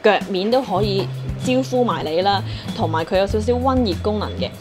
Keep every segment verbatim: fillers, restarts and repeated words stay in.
腳面都可以招呼埋你啦，同埋佢有少少溫熱功能嘅。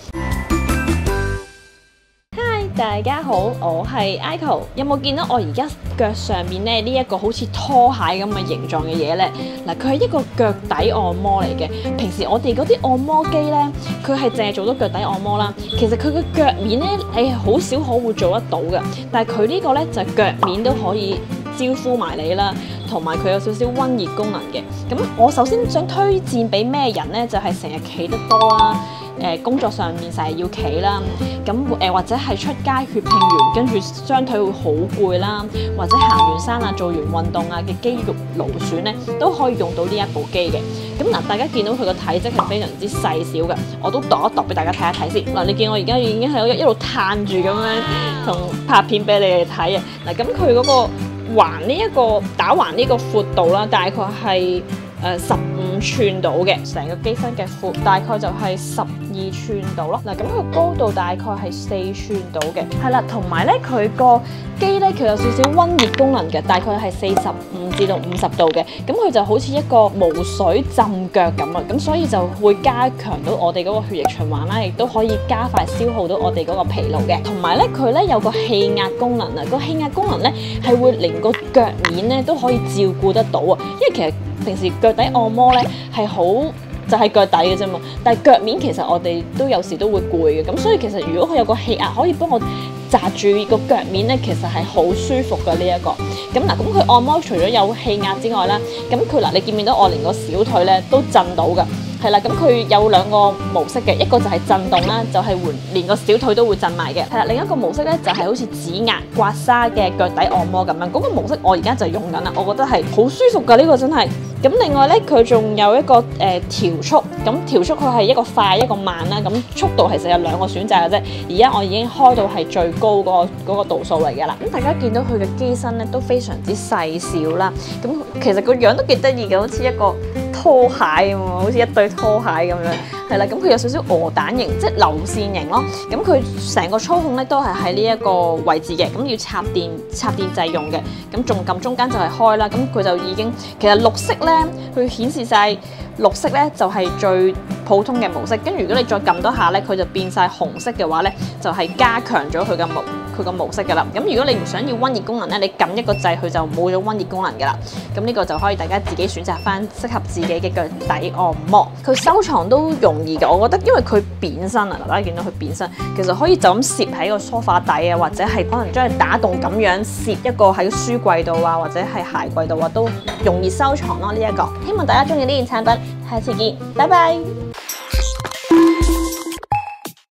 大家好，我係 Aiko。有冇見到我而家腳上面咧呢一個好似拖鞋咁嘅形狀嘅嘢呢？嗱，佢係一個腳底按摩嚟嘅。平時我哋嗰啲按摩機呢，佢係淨係做到腳底按摩啦。其實佢嘅腳面呢，你係好少可會做得到嘅。但係佢呢個呢，就係腳面都可以招呼埋你啦，同埋佢有少少溫熱功能嘅。咁我首先想推薦俾咩人呢？就係成日企得多啦。誒工作上面成日要企啦，咁誒或者係出街血拼完，跟住雙腿會好攰啦，或者行完山啊、做完運動啊嘅肌肉勞損咧，都可以用到呢一部機嘅。咁嗱，大家見到佢個體積係非常之細小嘅，我都度一度俾大家睇一睇先。嗱，你見我而家已經係一路攤住咁樣同拍片俾你哋睇啊。嗱，咁佢嗰個環呢一個打橫呢個闊度啦，大概係誒十五寸到嘅，成個機身嘅闊大概就係十二寸到咯。嗱，咁佢高度大概係四寸到嘅，係啦。同埋咧，佢個機咧佢有少少溫熱功能嘅，大概係四十五至到五十度嘅。咁佢就好似一個無水浸腳咁啊，咁所以就會加強到我哋嗰個血液循環啦，亦都可以加快消耗到我哋嗰個疲勞嘅。同埋咧，佢咧有個氣壓功能啊，個氣壓功能咧係會連個腳面咧都可以照顧得到啊，因為其實平時腳底按摩咧係好就係腳底嘅啫嘛，但係腳面其實我哋都有時都會攰嘅，咁所以其實如果佢有個氣壓可以幫我紮住個腳面咧，其實係好舒服嘅呢一個。咁嗱，咁佢按摩除咗有氣壓之外啦，咁佢嗱你見唔見到我連個小腿咧都震到㗎？係啦，咁佢有兩個模式嘅，一個就係震動啦，就係會連個小腿都會震埋嘅。係啦，另一個模式咧就係好似指壓刮痧嘅腳底按摩咁樣。嗰個模式我而家就用緊啦，我覺得係好舒服㗎，呢個真係。咁另外咧，佢仲有一個誒、呃、調速，咁調速佢係一個快一個慢啦。咁速度其實有兩個選擇嘅啫。而家我已經開到係最高嗰、嗰個嗰個度數嚟㗎啦。咁大家見到佢嘅機身咧都非常之細小啦。咁其實個樣都幾得意嘅，好似一個拖鞋咁喎，好似一對拖鞋咁樣。係啦，咁佢有少少鵝蛋型，即係流線型咯。咁佢成個操控咧都係喺呢一個位置嘅，咁要插電插電掣用嘅。咁仲撳中間就係開啦。咁佢就已經其實綠色咧，佢顯示晒綠色咧就係最普通嘅模式。跟住如果你再撳多下咧，佢就變晒紅色嘅話咧，就係加強咗佢嘅模佢個模式㗎啦。咁如果你唔想要溫熱功能咧，你撳一個掣佢就冇咗溫熱功能㗎啦。咁呢個就可以大家自己選擇翻適合自己嘅腳底按摩。佢收藏都容易嘅，我覺得，因為佢扁身啊，大家見到佢扁身，其實可以就咁攝喺個梳化底啊，或者係可能將佢打洞咁樣攝一個喺書櫃度啊，或者係鞋櫃度啊，都容易收藏咯。呢一個，希望大家中意呢件產品，下次見，拜拜。